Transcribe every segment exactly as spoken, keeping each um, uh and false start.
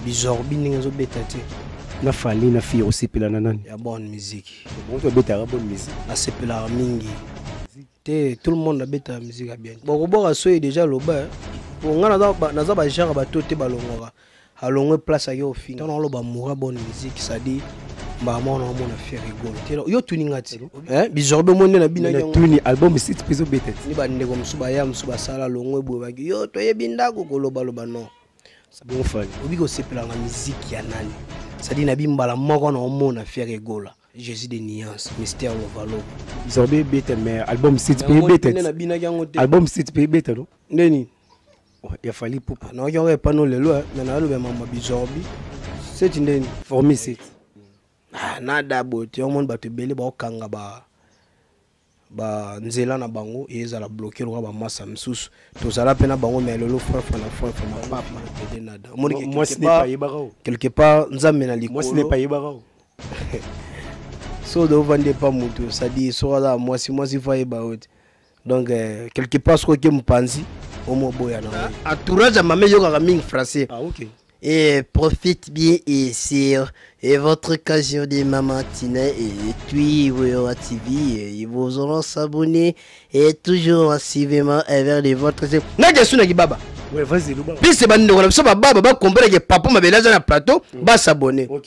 bizorbi ndenge zo beta te na fali na fi aussi pela na nani ya bonne musique bon to beta bonne musique na sepela mingi te tout le monde a beta musique a bien bon boka so déjà loba bon ngana na na za ba genre ba tote ba longora alongwe place ayo fin tant lo ba moura bonne musique ça dit ba mona mona faire rigolo yo tuninga ti hein bizorbe monde na bina yo tuni album site piso beta ni ba ndeko musuba ya musuba sala longwe bo ba yo to yebinda ko koloba loba non ça bon fali obi ko sepela na musique ya nani ça dit na bimbala moko na mona faire rigolo Jésus de nuances mystère lovalo bizorbe beta mais album site piso beta album site piso beta no ndeni il a fallu pour non il y aurait pas nous le loi mais na le maman bizorbi c'est une formé c'est ah nada bote on monde ba te belé ba okanga ba ba nzela na bango eza la bloquer ba massa msusu to zala pena bango mais lelo frère na frère ma papa te nada moi ce n'est pas yebaro quelque part nzambe na likolo moi ce n'est pas yebaro so de vendre pas mutu ça dit so là moi si moi si va yebaro donc euh, quelque part ce que mpanzi Omo boya na entourage mame yo ka ming français. Ah OK. Et profite bien et sur et votre occasion de Maman Tina et puis vous T V et vous auront s'abonner et toujours suivement vers les votre na jesu na kibaba. Ouais, vas-y luba. Puis c'est bande ko so baba ba comprendre que papa mabela za na plateau ba s'abonner. OK.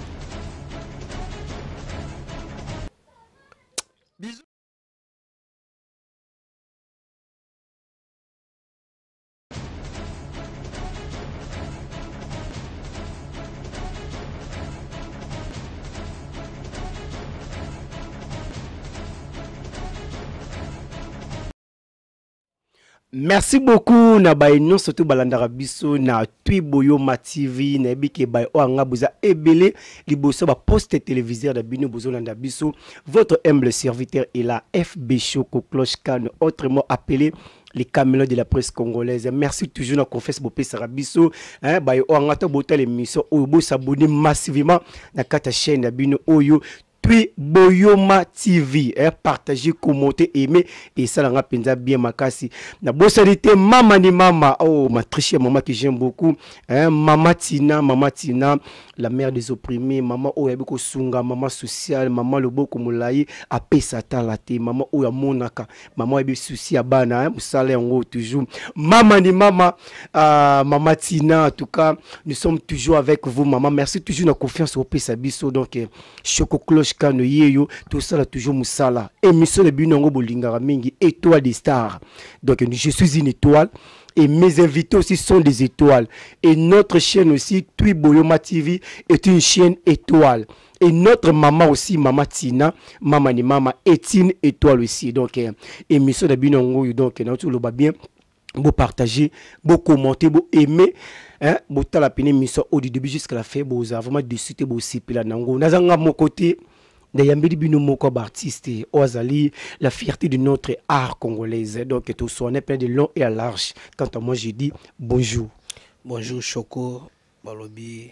Merci beaucoup na bay non surtout balandara biso na Twi Boyoma T V na bike bay o anga buza ebele liboso ba poste téléviseur da bino bozo landa biso votre humble serviteur est là F B Choco Cloche Can autrement appelé les caméléons de la presse congolaise. Merci toujours na confesse bopé sarabiso hein bay o anga to botel émission o bo s'abonner massivement na kata chaîne da bino oyo Twi Boyoma T V, hein, partagez, commentez, aimez et ça l'a penza bien makasi. Na bossalité maman ni mama, oh ma très chère maman que j'aime beaucoup, hein, maman Tina, maman Tina, la mère des opprimés, maman oh yabiko sunga, maman sociale, maman le beau comme l'aïe, a pesata la té, maman oh ya monaka, maman yabi souci à bana, hein, musale en haut toujours. Maman ni mama, euh, maman Tina, en tout cas, nous sommes toujours avec vous, maman. Merci toujours na confiance au Pesabiso, donc euh, Choco Cloche Can yeyo, tout ça là toujours musala. Émission de Binongo Bolingara Mingi, étoile des stars. Donc je suis une étoile. Et mes invités aussi sont des étoiles. Et notre chaîne aussi, Twi Boyoma T V, est une chaîne étoile. Et notre maman aussi, Maman Tina, Maman ni Maman, est une étoile aussi. Donc, euh, émission de Binongo, donc, nous le bien, vous partagez, vous commentez, vous aimez. Hein, vous avez la peine émission au début jusqu'à la fin, vous avez vraiment discuté, vous aussi, puis là, nango. Nous avons mon côté. D'ayambili bino moko artiste ozali la fierté de notre art congolais. Donc tout ça on est plein de long et à large. Quant à moi je dis bonjour. Bonjour Choco balobi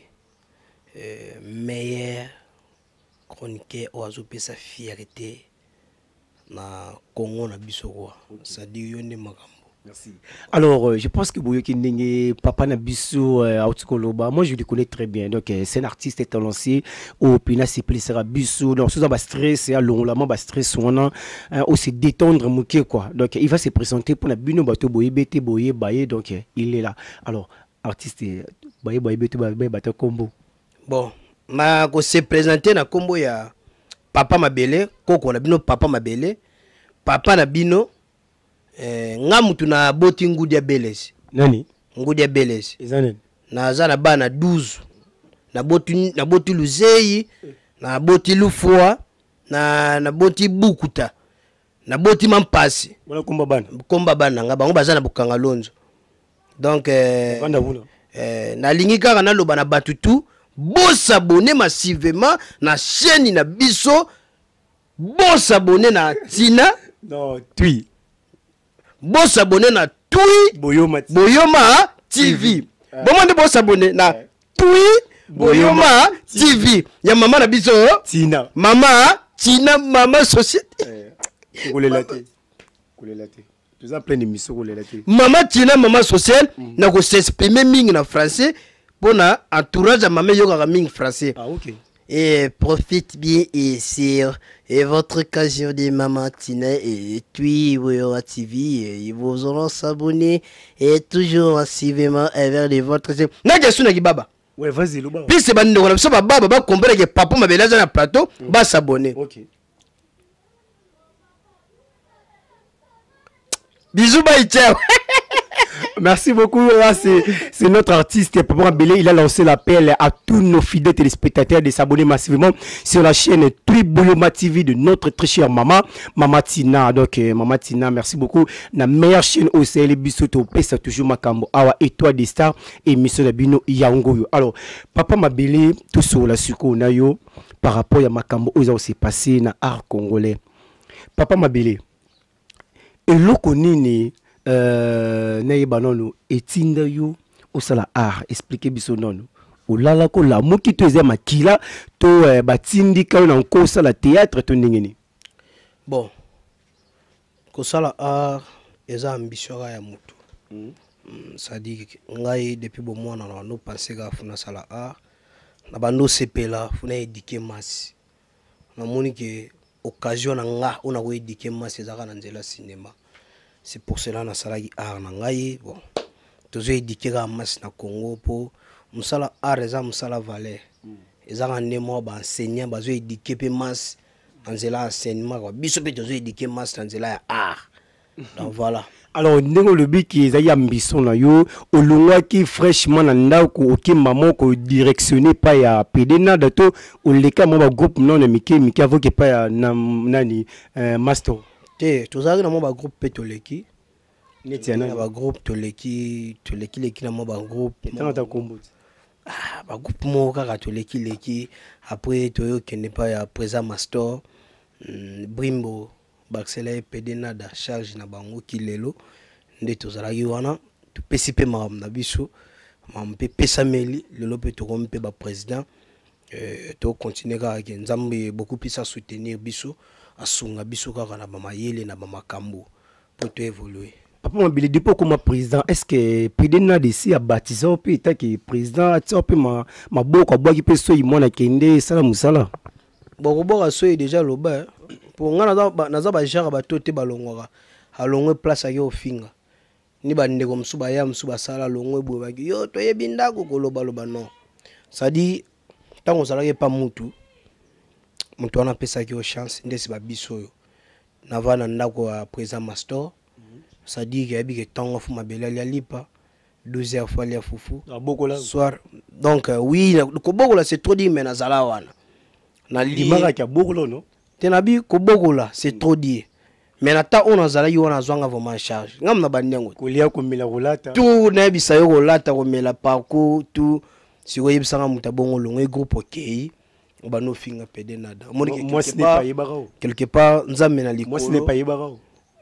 euh, meilleur chroniqueur oazope sa fierté na Congo na biso quoi. Ça dit yone makambo. Merci. Alors, euh, je pense que Boyoki Ndenge, Papa Nabiso, euh, Autukoloba, moi je le connais très bien. Donc, euh, c'est un artiste étalonné. Au Pina, c'est plus Bisso. Donc, sous un stress, et à l'onglement, bas stress, on a aussi détendre, mouké, quoi. Donc, il va se présenter pour la Bino Bato Boye, Bete Boye, Baye. Donc, euh, il est là. Alors, artiste, Baye, Baye, Bete Boye, Bato Combo. Bon, ma ko se présenter na combo ya Papa Mabele, Koko na Bino, Papa Mabele, Papa Nabino. Eh, nga mutu na boti ngudi ya Belezi. Nani? Ngudi ya Belezi. Izanene. Na za na ba na douze. Na boti na boti Luzeyi, na boti Lufua, na na boti Bukuta. Na boti Mampasi. Wala komba bana. Komba bana nga bango baza na Bukanga Lonzo. Donc eh Banda wula. Eh na lingi kaka na loba na batutu, bon s'abonner massivement na chaîne na biso. Bon s'abonner na Tina. Non, Twi. Bon s'abonner na Twi Boyoma Boyoma T V. Bon monde bon s'abonner na Twi Boyoma T V. Ya maman na biso Tina. Maman Tina maman société. Koule laté. Koule laté. Tu as plein d'émissions koule laté. Maman Tina maman sociale na ko s'exprimer ming na français Pour na entourage à ma meilleure amie français. Ah, ok. Et profite bien et sur et votre occasion de Maman Tina et puis Boyo T V et vous allez s'abonner et toujours suivez-moi vers de votre na je suis baba. Ouais, vas-y le baba. Puis c'est bande de ça baba baba comprendre que papa m'a belage na plateau ba s'abonner. OK. Bisous bye ciao. Merci beaucoup. Là, c'est notre artiste Papa Mabele. Il a lancé l'appel à tous nos fidèles téléspectateurs de s'abonner massivement sur la chaîne Triboyoma T V de notre très chère maman, Maman Tina. Donc, euh, Maman Tina, merci beaucoup. La meilleure chaîne au C L Bissoto, Pesa toujours Makambo, Awa Étoile des Stars et Mission Dabino Yaongo. Alors, Papa Mabele, tout sur la suko nayo par rapport à Makambo, où ça s'est passé dans l'art congolais. Papa Mabele, et l'okonini. Euh, naïba nono etinda yo osala art expliquer biso nono olala ko la moki to ezema kila to eh, batindi ka na ko sala théâtre to ndengeni. Bon ko sala art eza ambition ya mutu mm. mm, ça dit ngai depuis bon mois na no penser ga funa sala art na bando sepela funa éduquer masse na moni que occasion na nga ona ko éduquer masse ezaka na nzela cinéma. C'est pour cela que nous avons art nangaye bon tous éduquer la masse na Congo pour musala art eza musala valeur eza ngane mo ba enseignant bazo éduquer pe masse anzela enseignement ko biso pe tous éduquer masse anzela art donc voilà. Alors ndenge le but qui est ambition na yo olongwa ki fraîchement na ndako okimba moko directionné pa ya pedena dato oleka mo ba groupe non mike mike avoke pa ya nani master. Te tozali na mo ba groupe petoleki neti na ba groupe toleki toleki leki na mo ba groupe tata kombo ah ba groupe mo kaka toleki leki après toyo kende pa ya présent master mm, Brimbo Baxela pedena da charge na bango kilelo nde tozalaki wana topesi pe makambo na biso mampe pesa meli lelo pe tokompe ba président euh to continuer kaka nzambe beaucoup plus à soutenir biso asunga biso kaka na bamayele na bamakambo pour to évoluer. Papa Mabele depuis comme président est-ce que pedena de si a baptisé au pays ta que président a topé ma ma boko boki pe so imona kende sala musala boko boka so déjà loba pour ngana na naza ba jara ba tote balongora alongwe place ayo finga ni ba ndeko msuba ya msuba sala longwe bo ba yo to yebinda ko koloba loba non ça dit tango sala pas mutu mutu wana pesa ki chance ndesi ba biso yo na vana ndako ya présent master ça dit que yabi que tango fu Mabele ya lipa douze heures fois ya fufu soir donc euh, oui ko bokola c'est trop dit mais na zala wana na limaka ki bokola no tenabi ko bokola c'est trop dit mais na ta on azala yo na zwanga vraiment charge ngam na bandengo ko lia ko mela kolata tout na bisa yo kolata ko mela parcours tout si ko yebisanga muta bongo longo groupe OK ba no finga pede nada moi ce n'est pas yebaro quelque part nzambe na likolo moi ce n'est pas yebaro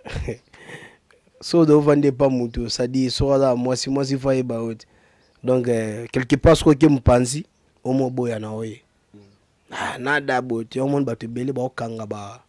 so de vendre pas mutu ça dit so là moi si moi si fa yeba donc euh, quelque part ce que mpanzi au mo boya na oye ah nada bote au monde ba te bele ba okanga ba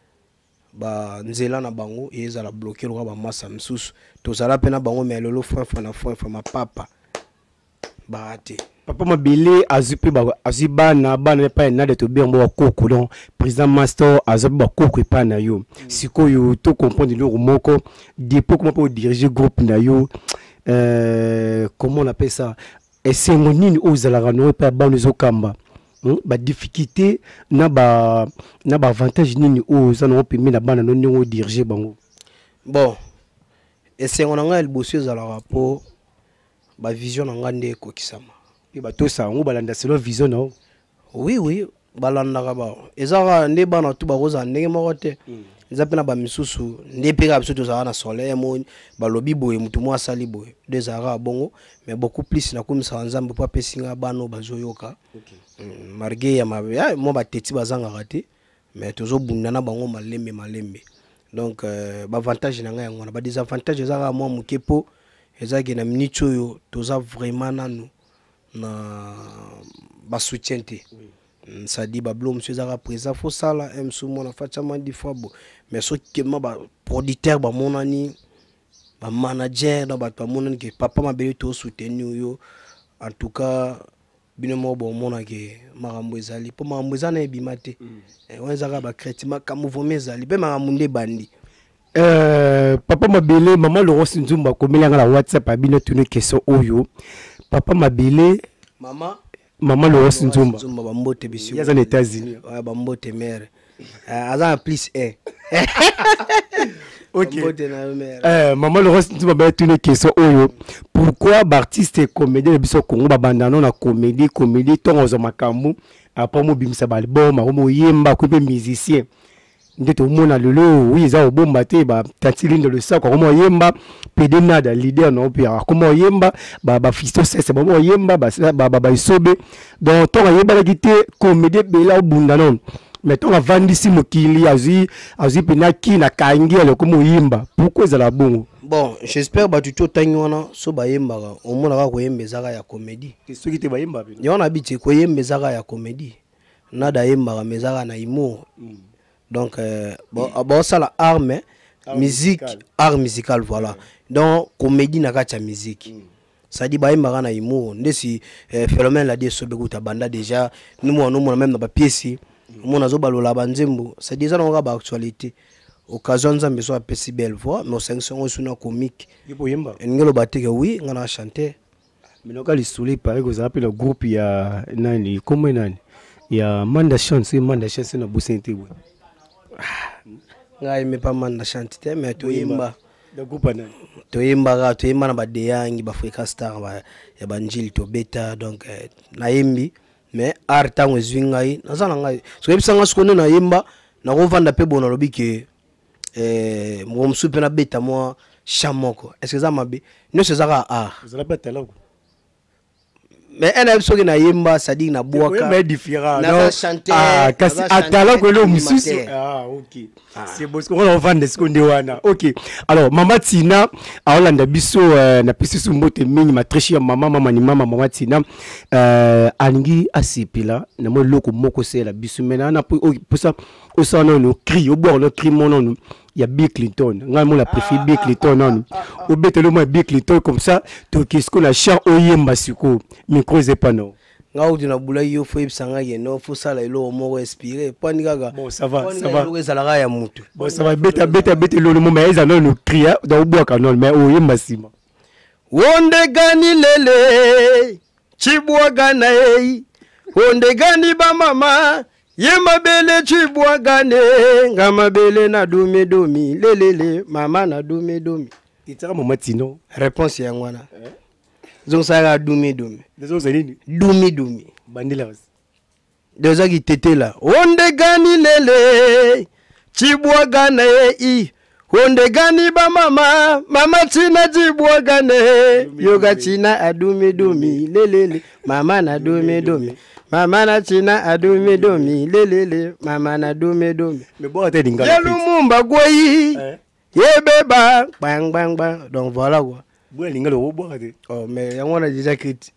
ba nzela na bango eza la bloquer lo ba massa msusu to zala pena bango mais lolo frère frère na frère frère ma papa ba ate. Papa Mabele azupi ba azuba na bana pa na de to bien bo koko donc président master azuba ba koko pa na yo sikoyo to comprendre le moko depuis comment pour diriger groupe na yo euh comment on appelle ça et c'est mon nini ozala no pa ba nous okamba ba difficulté na ba na ba avantage nini oza no permis na bana no ngo diriger bango. Bon et c'est on a le bossio za la rapport ba vision nga nde ko kisama et ba to sa ngo balanda selon vision no oui oui balanda ka ba ezaka nde bana tu ba roza ndenge moko te ezapena ba misusu nde peka biso to za na soleil mo ba lobi boye mutu mo asali boye deux ara bongo mais beaucoup plus na komisa nzambe pa pesinga bano bazoyoka okay marge ya ma ya mo ba teti bazanga raté mais tozo bunda na bango malembe malembe donc euh, ba avantage na nga yango na ba désavantage ezaka mo mukepo ezaki na minute oyo toza vraiment nanu na ba soutien te ça dit ba blom monsieur ezaka présent faut ça là m sou mona fatama di fois bo mais so kema ba producteur ba monani ba manager na ba monani que Papa Mabele to soutenir yo en tout cas bino mo bon mona ke makambo ezali po makambo ezana ebima te on ezaka ba créatif makambo vome ezali pe makambo nde bandi. Euh, Papa Mabele, maman Laurence Nzumba, comme il y a la WhatsApp, a bien tenu question oyo. Papa Mabele, maman, maman Laurence Nzumba, Nzumba bambote biso. Il y a aux États-Unis. Ouais, bambote mère. Azan plus un. Ok. Euh, maman Laurence Nzumba a bien tenu question oyo. Pourquoi l'artiste et comédien de biso Congo babandano na comédie, comédie, ton ozo makambu, après mo bimisa ba album, mo yemba ko be musicien. Ndето mona lelo oui za obomba te ba tatilindo le sac comme yemba pede nada leader no pia comme yemba ba ba fisto sese ba yemba ba ba ba isobe donc to yemba la gité comédie bela obunda non mais to vandi si mokili azi azi pena ki na kangi le comme yemba pourquoi za la bongo. Bon, j'espère ba tuto tanyona so ba yemba o mona ka ko yemba zaka ya comédie que ce qui te ba yemba yo na biti ko yemba zaka ya comédie nada yemba mezaka na imo. Donc, euh, bon, bon, ça la arme, art musique, musical. Art musical, voilà. Ouais. Donc, comédie n'a qu'à musique. Mm. Ça dit, bah, il m'a dit, il si phénomène la dit, ta banda déjà, nous, nous, même dans la pièce, nous, on a la banzembo. C'est déjà dans la actualité. Occasion, nous avons besoin de si belle voix, mais au cinq cents, on est comique. Il faut yemba. Et nous, oui, on a chanté. Mais nous, quand il soulève, par exemple, le groupe, il y a, comment il y a Manda Chance, Manda Chance, c'est un beau synthé. Ngai me pas man na chantite mais to yimba de groupe nan to yimba ga to yimba na ba de yangi ba Africa Star ba ya banjili to beta donc eh, na yimbi mais art tango zwingai nazana ngai so yebisa nga skone na yimba na ko vanda pe bona lobi ke eh mo msupe na beta moi chamoko est-ce que ça mabe no c'est ça art vous allez pas tellement mais elle a besoin na yemba ça dit na boaka mais différent na chanter ah kasi atala ko lo mususu ah OK c'est bon ce qu'on va vendre ce qu'on dit wana OK alors Mama Tina a Hollanda biso na pisu mbote mingi ma très chère maman maman ni maman Mama Tina euh alingi asipila na mo loko moko c'est la bisu mena na pour ça au ça non cri au bord le cri mon non il y a Bill Clinton ngai mo la préfère Bill Clinton non au betelo mo Bill Clinton comme ça to qu'est-ce que la chant oyemba siko micro c'est pas non ngau dina bula yo fo ibsanga ye no fo sala ilo mo respirer pani gaga bon ça va ça va lo ezala ya mutu bon ça va beta beta beta lo mo mais ezala no cria do boa kanon mais oyemba sima wonde gani lele chibwa gana ei wonde gani ba mama yema bele chibwa gane ngama bele na dumi dumi lelele mama na dumi dumi itaka Mama Tina réponse ya ngwana eh? Zong sara dumi dumi dezo zalini dumi dumi bandila dezo ki tete la onde gani lele chibwa gane i onde gani ba mama mama Tina chibwa gane yoga Tina adumi dumi lelele mama na dumi dumi Mama na Tina adumi domi lelele mama na dumi domi mais bon t'es dingue yelu mumba goyi yebeba bang bang bang donc voilà quoi bon dingue le robot oh mais on a déjà critiqué.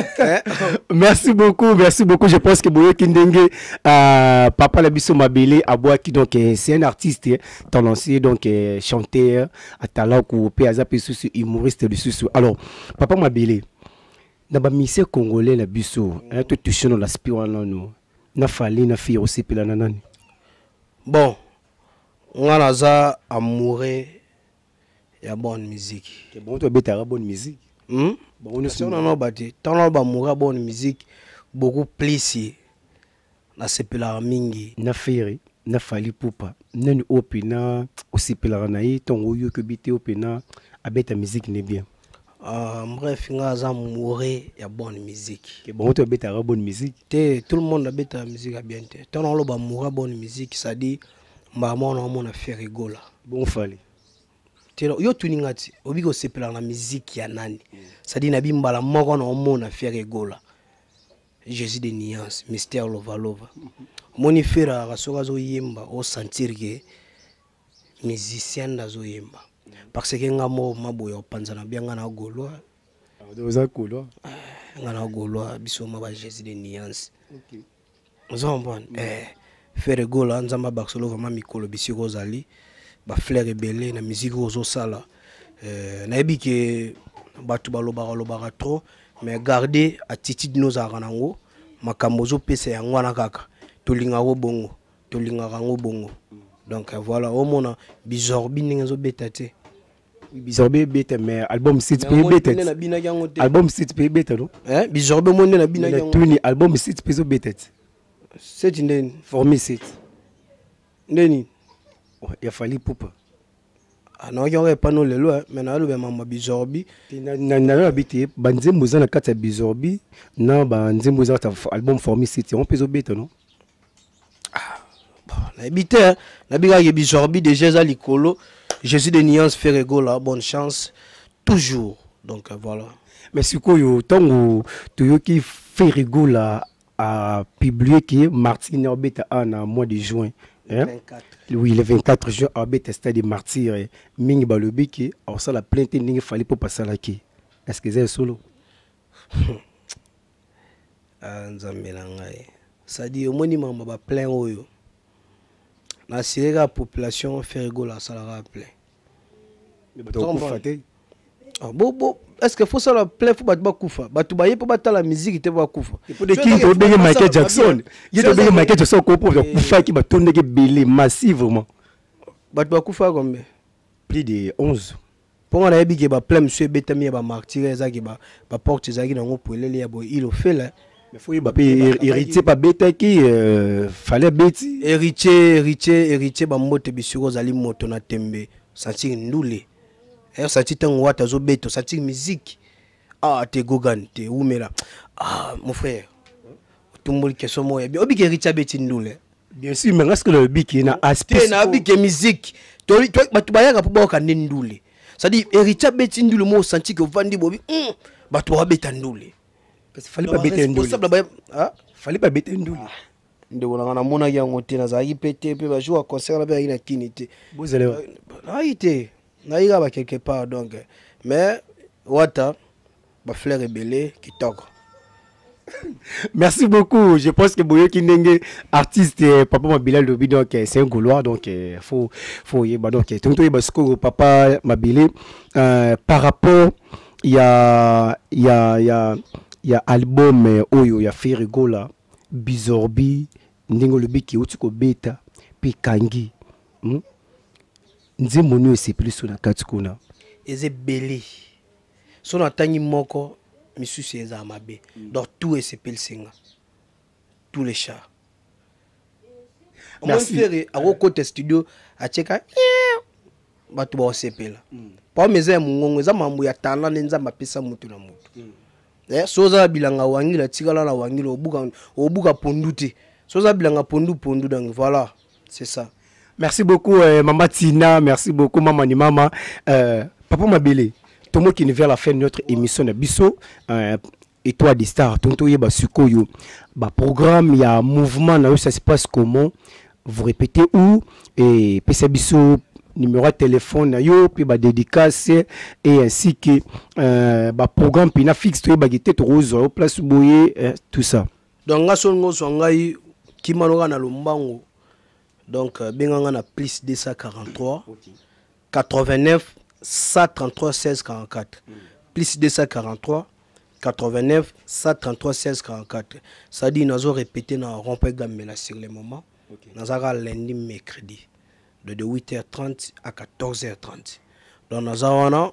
Merci beaucoup, merci beaucoup. Je pense que Boyo Kindenge, euh, Papa Labiso Mabele, Aboua qui donc c'est un artiste, tendancier donc chanteur, à talent ou péazape sous humoriste de sous. Alors, Papa Mabele. Na ba mise congolais na biso a to toucher no l'aspect wana no na fali na fi aussi pela nanani bon ngana za amoureux ya bonne musique que bon to betara bonne musique hmm bon on est non bati tant ba amoureux bonne musique beaucoup plus na sepela mingi na feri na fali pupa nani opina aussi pela na yi ton oyo que bité opina abeta musique ne bien. Euh, bref, il y a une bonne musique. Que bon, tu as une bonne musique. Tout le monde a une musique bien. Tant on a une bonne musique, ça dit, maman on a fait rigoler. Bon fallait. Yo tuningati, obigo sepela na musique ya nani. Ça dit nabi mbala moko na on a fait rigoler. Jésus de nuances, mystère lova lova. Moni fera rasoga zo yemba o sentir que musicien da zo yemba. Parce que ngamo maboyo panzana bien ngana golo doza golo ngana golo biso maba Jésus de nuances. OK zomban eh faire golo nzamba baksolo vraiment mikolo bisiko zali ba fleur ebele na musique ozo sala euh na ebike batu baloba loba trop mais garder attitude nos aranango makambozo pese yango na kaka tolinga go bongo tolinga rango bongo donc voilà au mona bizorbi ningezo betate bizorbi beta mais album site pe beta album site pe beta non hein bizorbi monde na bina yango tuni album site pe zo beta c'est une formé site ndeni ya fali poupa ah non y aurait pas non le loi mais na lo be mama bizorbi na na habité banzembo za na kata bizorbi na banzembo za ta album formé site on peut zo beta non ah bon na habité na biga ye bizorbi déjà za likolo je suis de nuance Ferrego là bonne chance toujours donc voilà mais sikoyo tango toyoki Ferrego là a publié que Martin Orbeta en mois de juin. Hein? vingt-quatre. Oui, le vingt-quatre juin, Orbeta stade de martyr. Mingi balobi qui, alors ça la plainte il fallait pas passer là qui. Est-ce que c'est solo? Ah, nzambelangai. Ça dit au monument ba plein oyo. Na sirega population Ferrego la ça la plein. Mais bato faté. Ah bon bon. Est-ce que faut ça la plaît faut battre kufa batu baye pour battre la musique te va kufa pour des qui to benge Michael Jackson il to benge Michael Jackson ko pour kufa qui va tourner que belé massivement batu ba kufa combien plus de onze pour on a yebi que ba plein monsieur betami ba martyr ezaki ba ba porte ezaki na ngo polele ya bo il fait là mais faut y ba héritier pas beta qui fallait beti héritier héritier héritier ba mbote bisuro zali moto na tembe sentir ndule. Et ça tient en watt azo beto, ça tient musique. Ah, t'es Gogan, t'es où mais là. Ah, mon frère. Tout le monde qui est sur moi. Bien, obi qui Richard Betindoule. Bien sûr, mais est-ce que le bic il a aspect na bic musique. Toi, toi, bah tu vas y aller pour boire un ndoule. Ça dit Richard Betindoule moi senti que vandi bobi. Hum, bah tu vas betandoule. Parce qu'il fallait pas betandoule. Ah, fallait pas betandoule. Nde wona na mona yango te na za ipete pe ba jouer concert na ba ina kinité. Vous allez. Ah, ité. Naïga va quelque part donc mais wata ba fleur rebelle qui toque. Merci beaucoup. Je pense que Boyo Kindenge artiste papa Mabila Lobi donc c'est un Gaulois donc faut faut y bah donc tout tout basko papa Mabile euh, par rapport il y a il y a il y a il y a album oyo ya Ferrego là Bizorbi Ndingo Lobi qui otiko beta puis Kangi hmm? Nzembo no c'est plus sur la katukuna eze belé son atangi moko misusu eza mabe donc tout est sepel singa tous les chats merci faire à côté studio a cheka batu ba sepela pa meza mungongo eza mambu ya tala nenza mapesa mutu na mutu eh soza bilanga wangila tikala na wangila obuka obuka ponduti soza bilanga pondu pondu donc voilà c'est ça. Merci beaucoup, euh, Maman Tina. Merci beaucoup, Maman ni Maman. Euh, Papa Mabele, tout le monde qui est vers la fin de notre émission de Bisso, euh, et toi, des stars, tout le monde sukoyo. Bah, programme, il y a un mouvement, là, ça se passe comment? Vous répétez où? Et P C Bisso, numéro de téléphone, yo, puis bah, dédicace, et ainsi que, euh, bah, programme, puis na fixe, tu es baguette, rose, place boye, tout ça. Donc, là, son ngai, qui m'a na lombango. Donc, Benganga na plus deux cent quarante-trois, okay. quatre-vingt-neuf, cent trente-trois, seize quarante-quatre. Mm. Plus deux cent quarante-trois, quatre-vingt-neuf, cent trente-trois, seize quarante-quatre. Ça dit, nous avons répété dans Rompé Gamela sur le moment. Okay. Nous avons lundi, mercredi, de huit heures trente à quatorze heures trente. Donc, nous avons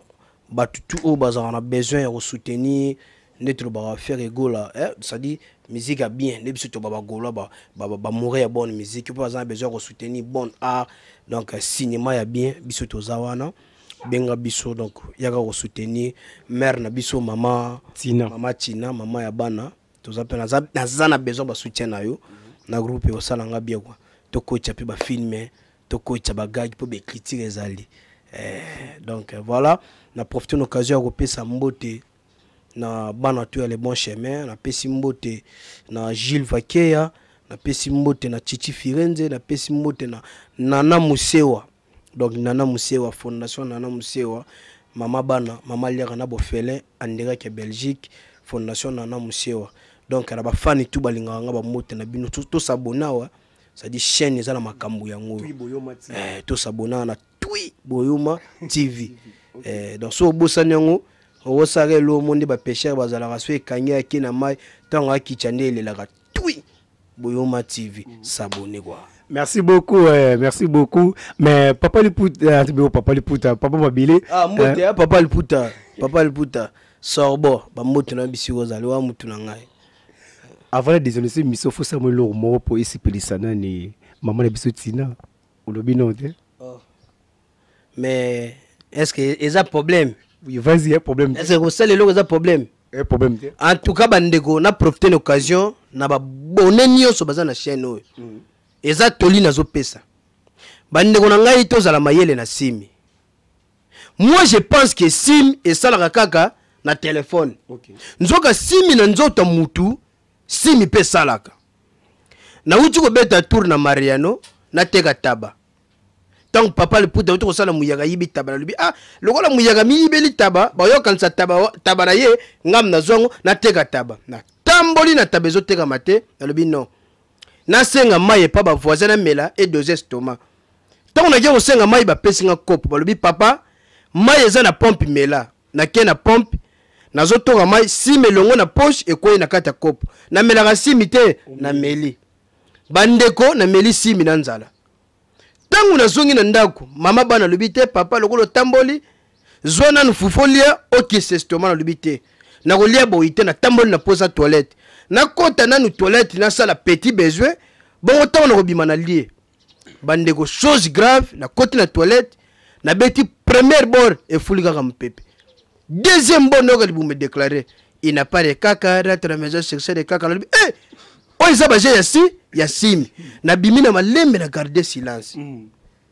besoin de soutenir notre Ferrego là. Ça dit, musique a bien, les bisous baba gola ba ba mourir bonne musique, par exemple besoin de soutenir bon art, donc cinéma ya bien, bisous to zawana, benga bisous donc yaga ko soutenir mère na bisous maman Tina, maman Tina, maman ya bana, to zapena na zana besoin ba soutien na yo, na groupe o salanga bien quoi. To coach pe ba filmer, to coach ba gag pour be critiquer ezali. Eh donc voilà, na profiter l'occasion de repasser sa mbote. Na bana tu les bons chemins na pesi mbote na Gilles Vakeya na pesi mbote na Chichi Firenze na pesi mbote na Nana Musewa donc Nana Musewa fondation Nana Musewa mama bana mama lera na bofele andira ke Belgique fondation Nana Musewa donc na ba fan tout balinga nga ba mbote na bino to s'abonner wa ça dit chaîne eza na makambu yango eh to s'abonner na Twi Boyoma T V eh donc so bosa nyango o sare lo monde ba pêcheur bazala raso ekanya ki na mai tanga ki channel la ka tui Boyoma T V s'abonner quoi. Merci beaucoup, euh, merci beaucoup. Mais papa le puta, euh, papa le puta, papa mabile. Ah, mbote hein? Papa le puta, papa le puta. Sorbo, ba mbote na bisi ozali wa mutu na ngai. Avant la désolé, miso faut ça me lo mo pour ici pelisana ni maman na biso tina. Olobi non te. Oh. Mais est-ce que il y a problème? Oui, vas-y, un problème. Est-ce que ça les logo a problème? Un problème. En tout cas, bandeko na profiter l'occasion na ba bonne nyonso baza na chaîne oyo. Mm. Eza toli nazo pesa. Bandeko na ngai to zala mayele na simi. Moi je pense que sim et ça la kaka na téléphone. Okay. Nzoka simi na nzota mutu simi pe salaka. Na uti ko beta tour na Mariano na teka taba. Tant papa le puta uti ko sala muyaga yibi taba na lubi ah lokola muyaga mi yibeli taba ba yo kansa taba taba na ye ngam na zongo na teka taba. Na tamboli na tabezo teka mate na lubi non. Na senga maye pa ba voisin na mela et deux estomacs. Tant on a dit au senga maye ba pesinga kopo ba lubi papa maye za na pompe mela na ke na pompe na zoto ga maye si melongo na poche e ko na kata kopo na mela ga simi te na meli bandeko na meli simi na nzala tangu na zongi na ndako mama bana lubi te papa lokolo tamboli zona nfufolia okise estomac na lubi te na kolia boite na tamboli na posa toilette na kota nanu toilette na sala petit besoin bon autant na kobima na lie bandeko chose grave na kota na toilette na beti première bord et fulika comme pepe deuxième bord no kalibu me déclarer il n'a pas de caca dans la maison sexuelle de caca eh oh ils abaje yasi yasim na bimi na malembe na garder silence mm.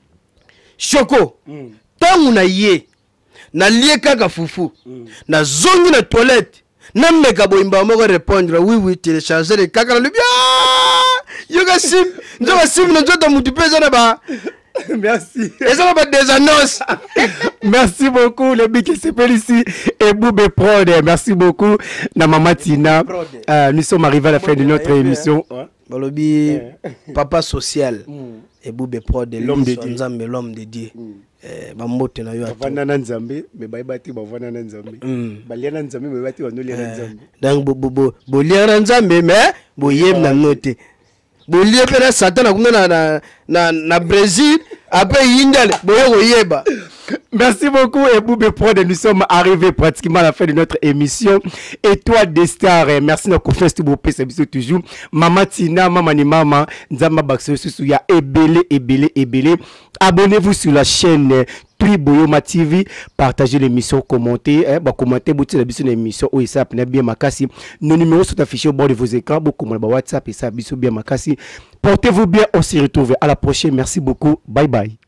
Choko mm. Tangu na ye na lie kaka fufu mm. Na zongi na toilette na meka boimba moko répondre oui oui télécharger le caca le bien yoga sim nzoka sim na nzoto mutu pesa na ba. Merci. Et ça va pas des annonces. Merci beaucoup les bics qui s'appellent ici et Boubé Prod. Merci beaucoup na Mama Tina. Euh, nous sommes arrivés à la fin de notre émission. Balobi papa social et Boubé Prod l'homme de Dieu. Nzambe l'homme de Dieu. Eh ba mote na yo ato. Bavana na Nzambe mais ba ibati bavana na Nzambe. Ba lia na Nzambe mais ibati wano lia na Nzambe. Donc bo bo bo lia na Nzambe mais bo yem na note. Bolie pena Satan na na na na Brésil après Yindale boyo yeba. Merci beaucoup et Boubé Prod, nous sommes arrivés pratiquement à la fin de notre émission Étoile des stars. Merci na confiance tout beau c'est toujours Mama Tina mama ni mama nzamba bakso susu ya ebele ebele ebele. Abonnez-vous sur la chaîne Boyoma T V, partagez l'émission, commentez, hein, bah commentez, boutez la biso l'émission, oh et ça, bien makasi. Nos numéros sont affichés au bord de vos écrans, beaucoup de WhatsApp et ça, biso bien makasi. Portez-vous bien, on se retrouve à la prochaine. Merci beaucoup, bye bye.